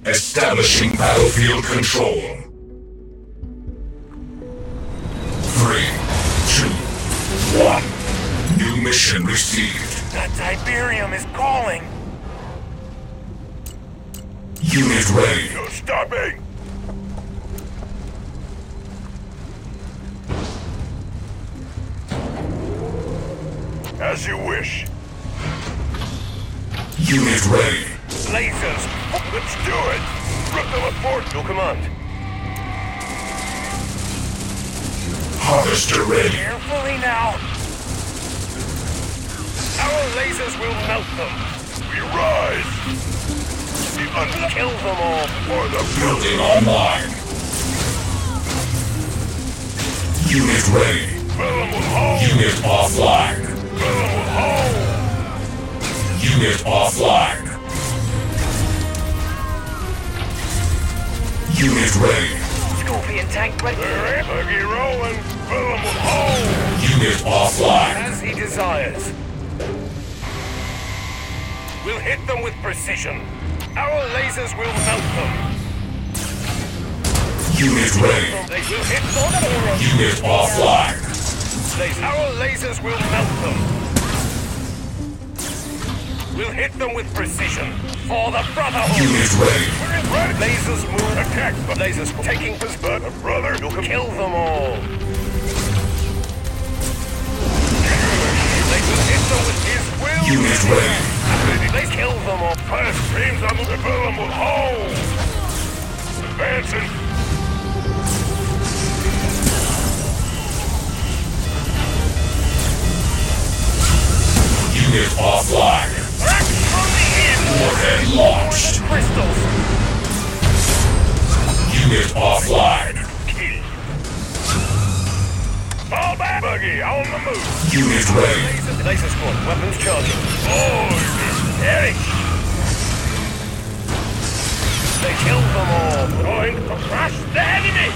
Establishing battlefield control. 3, 2, 1. New mission received. That Tiberium is calling. Unit ready. No stopping. As you wish. Unit ready. Lasers. Let's do it. Report. Your command. Harvester ready. Carefully now. Our lasers will melt them. We rise. Kill them all. For the Building online. Unit ready. Fill them with holes. Unit offline. Fill them with holes. Unit offline. Unit ready. Scorpion tank ready. Buggy rolling. Fill them with holes. Unit offline. As he desires. We'll hit them with precision. Our lasers will melt them. Unit ready. They will hit them. Unit offline. Our lasers will melt them. We'll hit them with precision. For the Brotherhood. Unit ready. Lasers move. Attack. Lasers taking Pittsburgh. Brother, you can kill them all. They will hit them with his will. Unit ready. They kill them all. First streams on the fill them with holes. Advancing. Unit offline. Back from the end. Warhead launched. Crystals. Unit offline. Kill. Fall back. Buggy on the move. Unit ready. Laser squad. Weapons charging. Eric. They killed them all. Going to crush the enemy.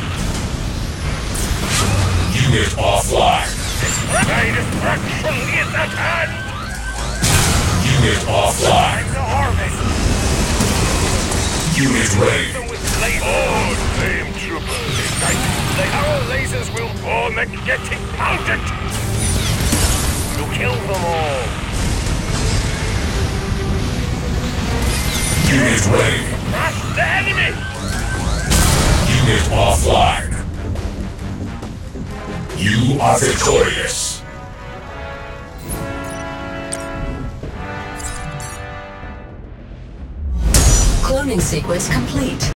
Unit offline. Destruction is at hand. Unit offline. Time to harvest. Unit ready. Them with lasers. Same troopers. Our lasers will all magnetic pounded. We'll kill them all. Unit ready. Crush the enemy. Unit offline. You are victorious. Cloning sequence complete.